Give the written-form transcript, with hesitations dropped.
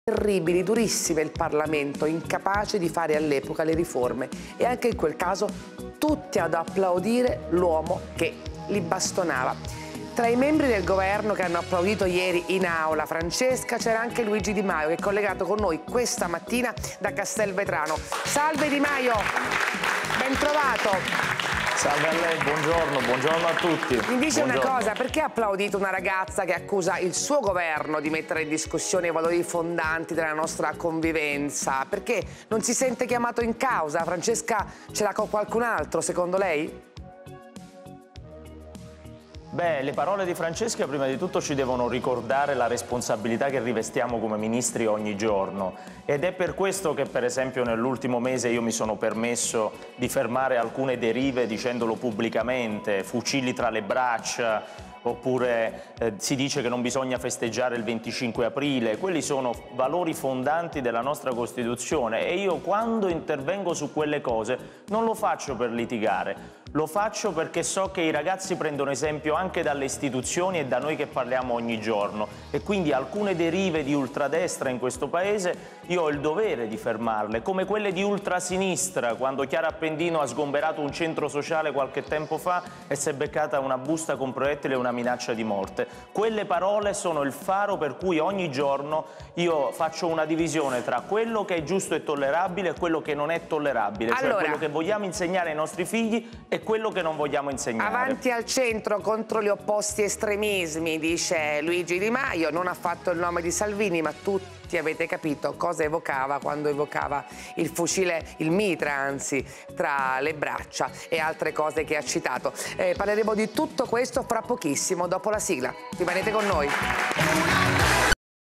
terribili, durissime, il Parlamento, incapace di fare all'epoca le riforme, e anche in quel caso tutti ad applaudire l'uomo che li bastonava. Tra i membri del governo che hanno applaudito ieri in aula Francesca c'era anche Luigi Di Maio, che è collegato con noi questa mattina da Castelvetrano. Salve Di Maio, ben trovato. Salve a lei, buongiorno a tutti. Mi dice buongiorno. una cosa, perché ha applaudito una ragazza che accusa il suo governo di mettere in discussione i valori fondanti della nostra convivenza? Perché non si sente chiamato in causa? Francesca ce l'ha con qualcun altro, secondo lei? Beh, le parole di Francesca prima di tutto ci devono ricordare la responsabilità che rivestiamo come ministri ogni giorno, ed è per questo che per esempio nell'ultimo mese io mi sono permesso di fermare alcune derive dicendolo pubblicamente, fucili tra le braccia, oppure si dice che non bisogna festeggiare il 25 aprile, quelli sono valori fondanti della nostra Costituzione, e io quando intervengo su quelle cose non lo faccio per litigare. Lo faccio perché so che i ragazzi prendono esempio anche dalle istituzioni e da noi che parliamo ogni giorno, e quindi alcune derive di ultradestra in questo Paese io ho il dovere di fermarle, come quelle di ultrasinistra, quando Chiara Appendino ha sgomberato un centro sociale qualche tempo fa e si è beccata una busta con proiettili e una minaccia di morte. Quelle parole sono il faro per cui ogni giorno io faccio una divisione tra quello che è giusto e tollerabile e quello che non è tollerabile, cioè quello che vogliamo insegnare ai nostri figli e quello che non vogliamo insegnare. Avanti al centro contro gli opposti estremismi, dice Luigi Di Maio, non ha fatto il nome di Salvini, ma tutti avete capito cosa evocava quando evocava il fucile, il mitra anzi, tra le braccia e altre cose che ha citato. Parleremo di tutto questo fra pochissimo, dopo la sigla. Rimanete con noi.